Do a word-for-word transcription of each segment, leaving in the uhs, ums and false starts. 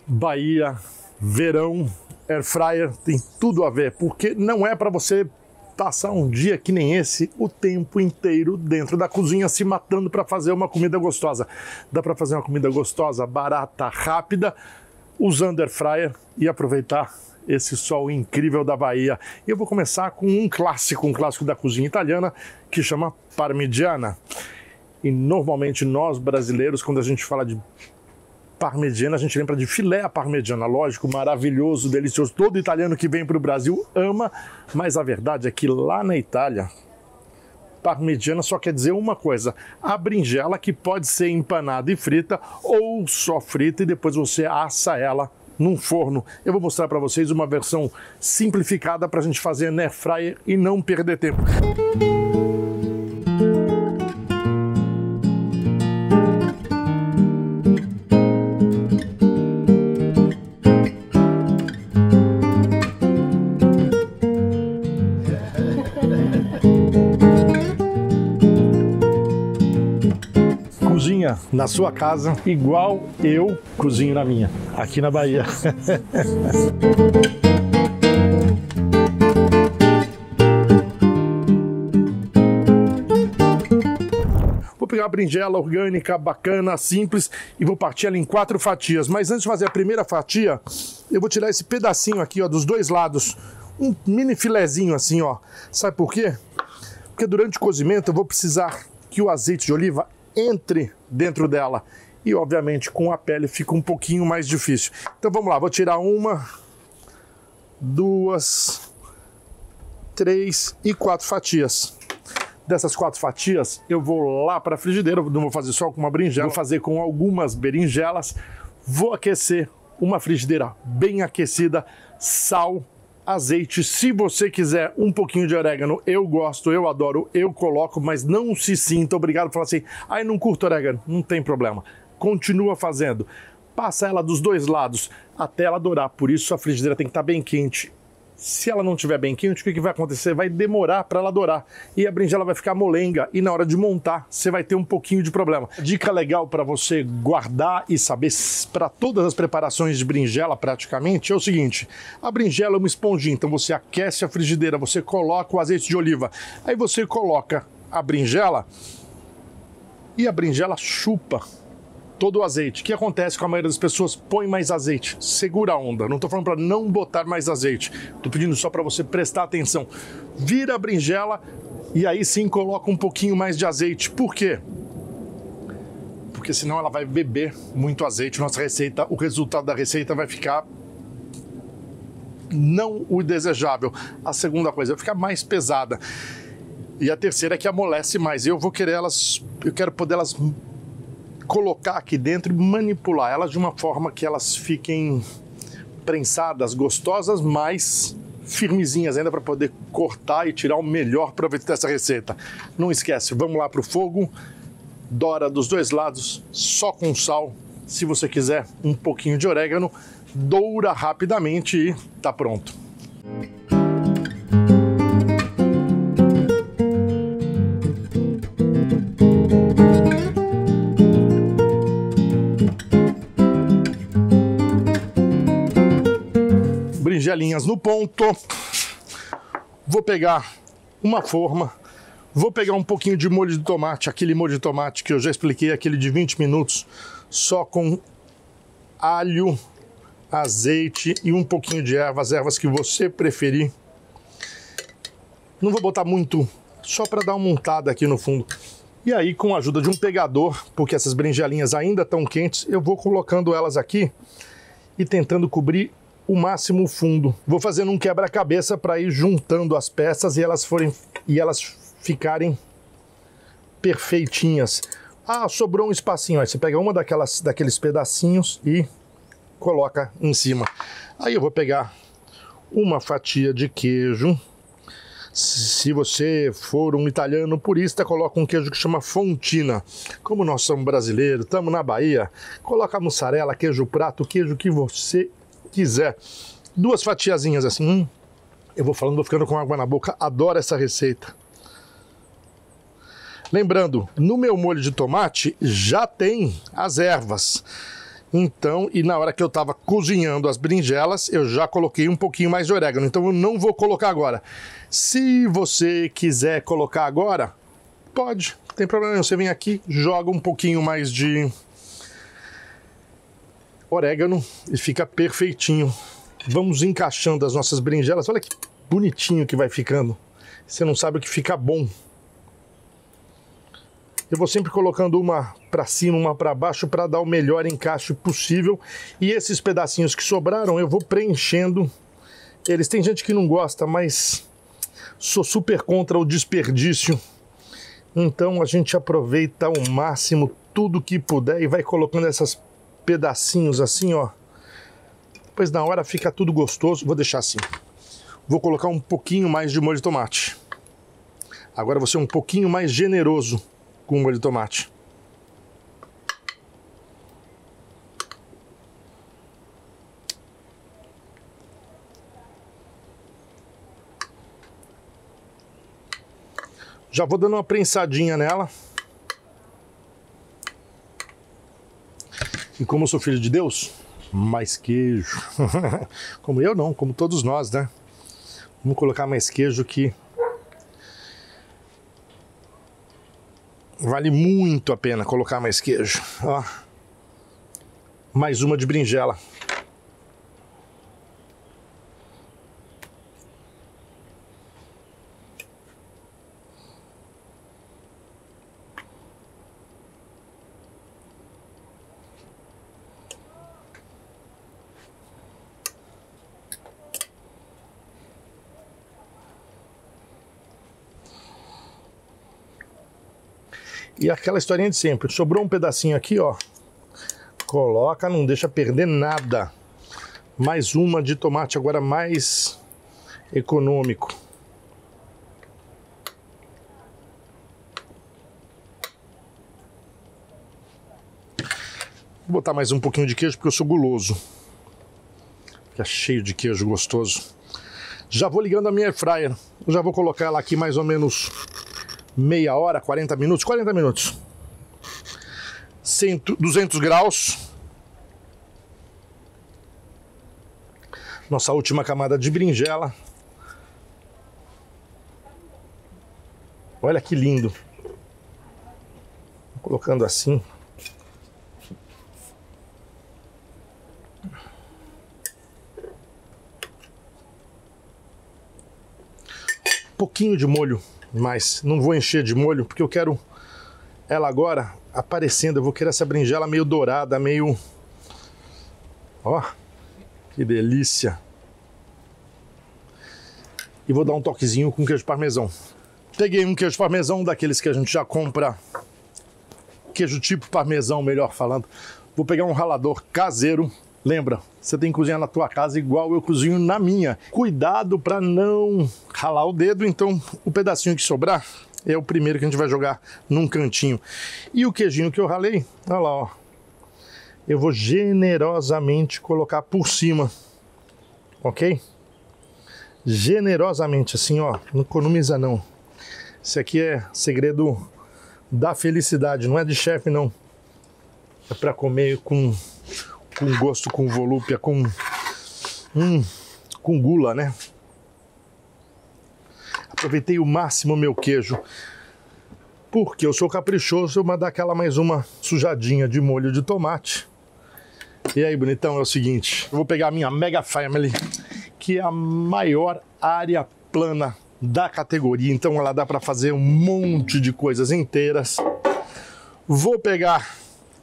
Bahia, verão, air fryer tem tudo a ver, porque não é para você passar um dia que nem esse o tempo inteiro dentro da cozinha se matando para fazer uma comida gostosa. Dá para fazer uma comida gostosa, barata, rápida, usando air fryer e aproveitar esse sol incrível da Bahia. E eu vou começar com um clássico, um clássico da cozinha italiana que chama parmigiana. E normalmente nós brasileiros, quando a gente fala de parmegiana, a gente lembra de filé à parmegiana, lógico, maravilhoso, delicioso. Todo italiano que vem para o Brasil ama, mas a verdade é que lá na Itália, parmegiana só quer dizer uma coisa: a berinjela, que pode ser empanada e frita ou só frita e depois você assa ela num forno. Eu vou mostrar para vocês uma versão simplificada para a gente fazer na air fryer e não perder tempo. Cozinha na sua casa igual eu cozinho na minha, aqui na Bahia. Vou pegar uma berinjela orgânica, bacana, simples, e vou partir ela em quatro fatias. Mas antes de fazer a primeira fatia, eu vou tirar esse pedacinho aqui, ó, dos dois lados. Um mini filezinho assim, ó. Sabe por quê? Porque durante o cozimento eu vou precisar que o azeite de oliva entre dentro dela. E obviamente com a pele fica um pouquinho mais difícil. Então vamos lá, vou tirar uma, duas, três e quatro fatias. Dessas quatro fatias eu vou lá para a frigideira, não vou fazer só com uma berinjela, vou fazer com algumas berinjelas. Vou aquecer uma frigideira bem aquecida, sal, azeite. Se você quiser um pouquinho de orégano, eu gosto, eu adoro, eu coloco, mas não se sinta obrigado a falar assim: ai, não curto orégano. Não tem problema, continua fazendo. Passa ela dos dois lados até ela dourar, por isso a frigideira tem que estar bem quente. Se ela não estiver bem quente, o que, que vai acontecer? Vai demorar para ela dourar e a berinjela vai ficar molenga e na hora de montar você vai ter um pouquinho de problema. Dica legal para você guardar e saber para todas as preparações de berinjela praticamente é o seguinte: a berinjela é uma esponjinha, então você aquece a frigideira, você coloca o azeite de oliva, aí você coloca a berinjela e a berinjela chupa todo o azeite. O que acontece com a maioria das pessoas? Põe mais azeite, segura a onda. Não estou falando para não botar mais azeite, estou pedindo só para você prestar atenção. Vira a berinjela e aí sim coloca um pouquinho mais de azeite. Por quê? Porque senão ela vai beber muito azeite. Nossa receita, o resultado da receita vai ficar não o desejável. A segunda coisa, vai ficar mais pesada. E a terceira é que amolece mais. Eu vou querer elas, eu quero poder elas colocar aqui dentro e manipular elas de uma forma que elas fiquem prensadas, gostosas, mas firmezinhas ainda, para poder cortar e tirar o melhor proveito dessa receita. Não esquece, vamos lá para o fogo, doura dos dois lados, só com sal. Se você quiser um pouquinho de orégano, doura rapidamente e tá pronto. Berinjelinhas no ponto. Vou pegar uma forma, vou pegar um pouquinho de molho de tomate, aquele molho de tomate que eu já expliquei, aquele de vinte minutos, só com alho, azeite e um pouquinho de ervas, ervas que você preferir. Não vou botar muito, só para dar uma untada aqui no fundo. E aí, com a ajuda de um pegador, porque essas berinjelinhas ainda estão quentes, eu vou colocando elas aqui e tentando cobrir o máximo fundo. Vou fazendo um quebra-cabeça para ir juntando as peças e elas forem e elas ficarem perfeitinhas. Ah, sobrou um espacinho. Aí você pega uma daquelas, daqueles pedacinhos e coloca em cima. Aí eu vou pegar uma fatia de queijo. Se você for um italiano purista, coloca um queijo que chama fontina. Como nós somos brasileiros, estamos na Bahia, coloca mussarela, queijo prato, o queijo que você quiser. Duas fatiazinhas assim. Hum, eu vou falando, vou ficando com água na boca. Adoro essa receita. Lembrando, no meu molho de tomate já tem as ervas. Então, e na hora que eu estava cozinhando as berinjelas, eu já coloquei um pouquinho mais de orégano. Então eu não vou colocar agora. Se você quiser colocar agora, pode, não tem problema nenhum. Você vem aqui, joga um pouquinho mais de orégano e fica perfeitinho. Vamos encaixando as nossas berinjelas. Olha que bonitinho que vai ficando. Você não sabe o que fica bom. Eu vou sempre colocando uma para cima, uma para baixo, para dar o melhor encaixe possível. E esses pedacinhos que sobraram, eu vou preenchendo eles. Tem gente que não gosta, mas sou super contra o desperdício. Então a gente aproveita ao máximo tudo que puder e vai colocando esses pedacinhos assim, ó. Depois na hora fica tudo gostoso. Vou deixar assim. Vou colocar um pouquinho mais de molho de tomate. Agora vou ser um pouquinho mais generoso com o molho de tomate. Já vou dando uma prensadinha nela. E como eu sou filho de Deus, mais queijo. Como eu não, como todos nós, né? Vamos colocar mais queijo que vale muito a pena colocar mais queijo. Ó. Mais uma de berinjela. E aquela historinha de sempre, sobrou um pedacinho aqui, ó, coloca, não deixa perder nada. Mais uma de tomate, agora mais econômico. Vou botar mais um pouquinho de queijo porque eu sou guloso. Fica cheio de queijo gostoso. Já vou ligando a minha air fryer. Eu já vou colocar ela aqui mais ou menos meia hora, quarenta minutos, quarenta minutos. cem, duzentos graus. Nossa última camada de berinjela. Olha que lindo. Vou colocando assim. Um pouquinho de molho. Mas não vou encher de molho, porque eu quero ela agora aparecendo. Eu vou querer essa berinjela meio dourada, meio... Ó, que delícia. E vou dar um toquezinho com queijo parmesão. Peguei um queijo parmesão, daqueles que a gente já compra. Queijo tipo parmesão, melhor falando. Vou pegar um ralador caseiro. Lembra, você tem que cozinhar na tua casa igual eu cozinho na minha. Cuidado para não ralar o dedo, então o pedacinho que sobrar é o primeiro que a gente vai jogar num cantinho. E o queijinho que eu ralei, olha lá, ó. Eu vou generosamente colocar por cima, ok? Generosamente, assim, ó, não economiza não. Isso aqui é segredo da felicidade, não é de chefe não. É para comer com... com gosto, com volúpia, com hum, com gula, né? Aproveitei o máximo meu queijo, porque eu sou caprichoso, eu vou dar aquela mais uma sujadinha de molho de tomate. E aí, bonitão, é o seguinte, eu vou pegar a minha Mega Family, que é a maior área plana da categoria, então ela dá para fazer um monte de coisas inteiras. Vou pegar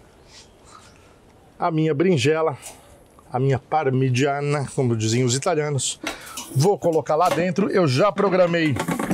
a minha berinjela, a minha parmigiana, como diziam os italianos. Vou colocar lá dentro. Eu já programei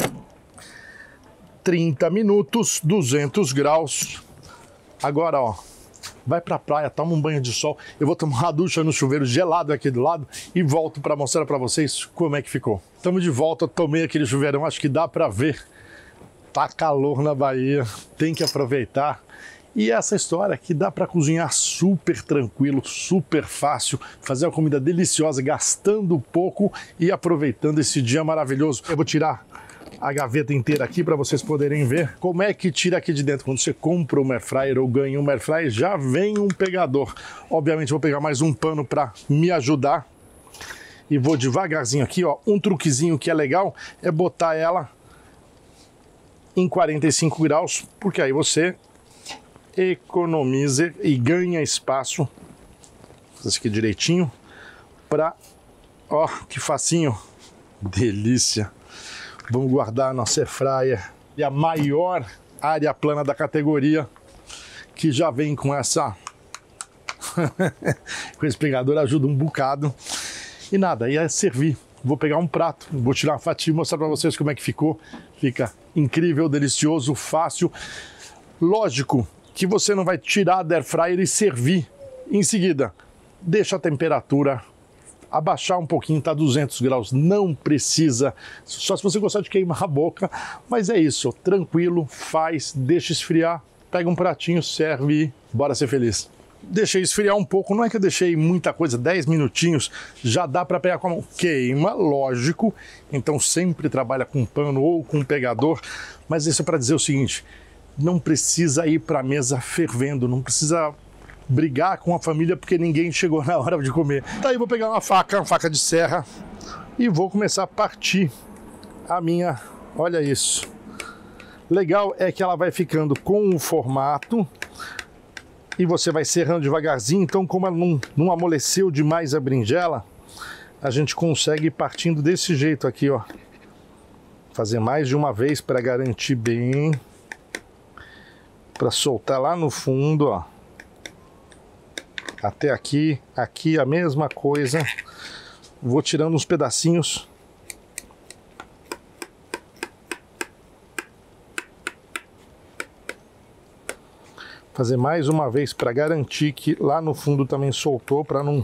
trinta minutos, duzentos graus. Agora, ó, vai pra praia, toma um banho de sol. Eu vou tomar uma ducha no chuveiro gelado aqui do lado e volto para mostrar para vocês como é que ficou. Estamos de volta, tomei aquele chuveirão, acho que dá para ver. Tá calor na Bahia, tem que aproveitar. E essa história que dá para cozinhar super tranquilo, super fácil, fazer uma comida deliciosa, gastando pouco e aproveitando esse dia maravilhoso. Eu vou tirar a gaveta inteira aqui para vocês poderem ver como é que tira aqui de dentro. Quando você compra uma air fryer ou ganha uma air fryer, já vem um pegador. Obviamente vou pegar mais um pano para me ajudar e vou devagarzinho aqui, ó. Um truquezinho que é legal é botar ela em quarenta e cinco graus, porque aí você economiza e ganha espaço. Vou fazer isso aqui direitinho para, ó, que facinho. Delícia. Vamos guardar a nossa air fryer e a maior área plana da categoria, que já vem com essa com esse pegador, ajuda um bocado. E nada, aí é servir. Vou pegar um prato, vou tirar uma fatia e mostrar para vocês como é que ficou. Fica incrível, delicioso, fácil. Lógico que você não vai tirar da air fryer e servir em seguida. Deixa a temperatura abaixar um pouquinho, tá duzentos graus, não precisa, só se você gostar de queimar a boca, mas é isso, tranquilo, faz, deixa esfriar, pega um pratinho, serve e bora ser feliz. Deixei esfriar um pouco, não é que eu deixei muita coisa, dez minutinhos, já dá para pegar com a mão. Queima, lógico, então sempre trabalha com pano ou com pegador, mas isso é para dizer o seguinte, não precisa ir para a mesa fervendo, não precisa brigar com a família porque ninguém chegou na hora de comer. Daí vou pegar uma faca, uma faca de serra e vou começar a partir a minha, olha isso. Legal é que ela vai ficando com o formato e você vai serrando devagarzinho, então como ela não, não amoleceu demais a berinjela, a gente consegue ir partindo desse jeito aqui, ó. Fazer mais de uma vez para garantir bem, para soltar lá no fundo, ó. Até aqui, aqui a mesma coisa. Vou tirando uns pedacinhos. Fazer mais uma vez para garantir que lá no fundo também soltou, para não...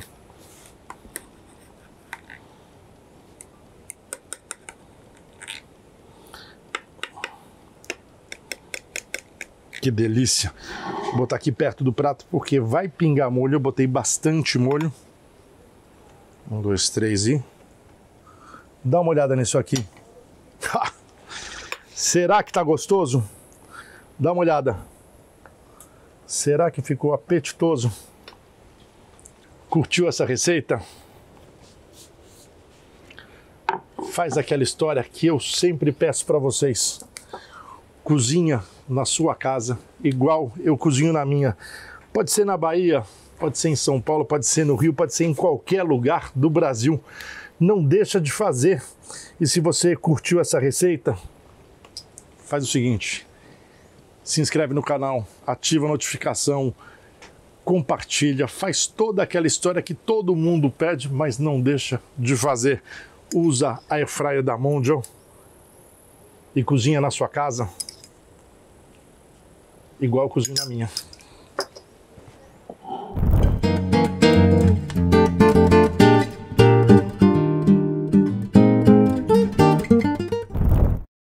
Que delícia! Vou botar aqui perto do prato porque vai pingar molho. Eu botei bastante molho. Um, dois, três e... Dá uma olhada nisso aqui. Será que tá gostoso? Dá uma olhada. Será que ficou apetitoso? Curtiu essa receita? Faz aquela história que eu sempre peço para vocês. Cozinha na sua casa, igual eu cozinho na minha. Pode ser na Bahia, pode ser em São Paulo, pode ser no Rio, pode ser em qualquer lugar do Brasil. Não deixa de fazer. E se você curtiu essa receita, faz o seguinte, se inscreve no canal, ativa a notificação, compartilha, faz toda aquela história que todo mundo pede, mas não deixa de fazer. Usa a air fryer da Mondial e cozinha na sua casa igual eu cozinho na minha.